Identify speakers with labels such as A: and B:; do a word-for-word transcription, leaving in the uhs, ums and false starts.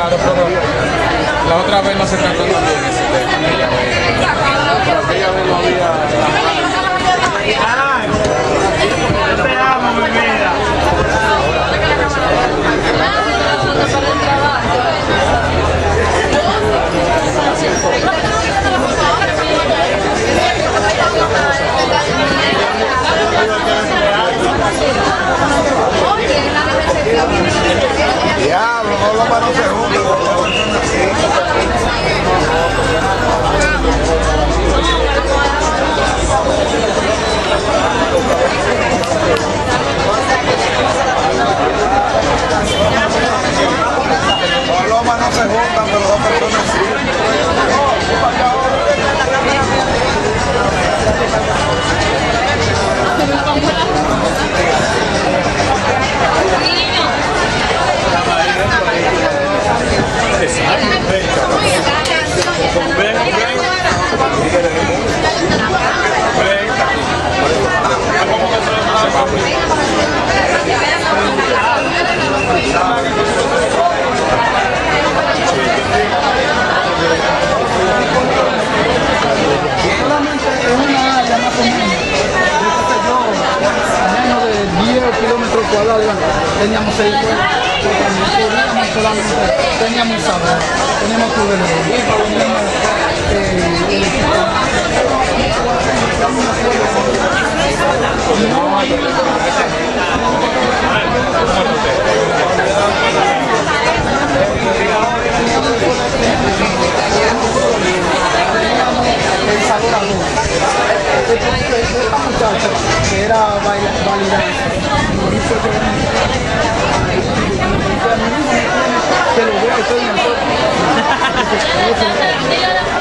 A: Claro, pero la otra vez no se trató bien ese tema. Aquella vez, pero aquella vez no había...
B: ¡Ay! Yo te amo, mi vida.
C: Diablo, no lo manos segundos. Dos lomas no se juntan, pero dos personas sí.
D: Kilómetros cuadrados, teníamos seis teníamos solamente, teníamos sabor, teníamos juvenil, teníamos eh, el equipo. El sabor a luz. Esta muchacha que era bailarina que lo veo, estoy en el